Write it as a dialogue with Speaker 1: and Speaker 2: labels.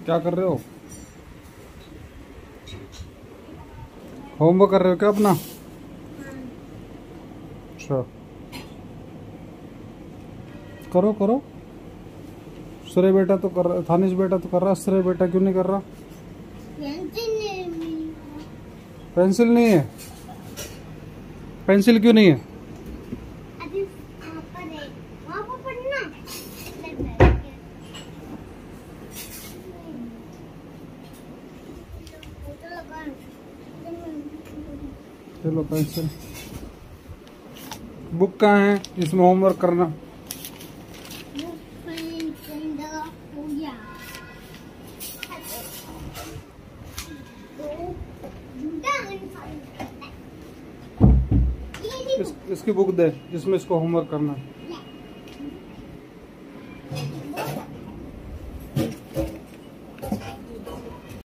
Speaker 1: क्या कर रहे हो? होमवर्क कर रहे हो क्या अपना? अच्छा, करो करो। श्रेय बेटा तो कर रहा, थानिश बेटा तो कर रहा, श्रेय बेटा क्यों नहीं कर रहा? पेंसिल नहीं है। पेंसिल क्यों नहीं है? चलो पेंसिल। बुक कहाँ है? इसमें होमवर्क करना। इसकी बुक दे जिसमें इसको होमवर्क करना है।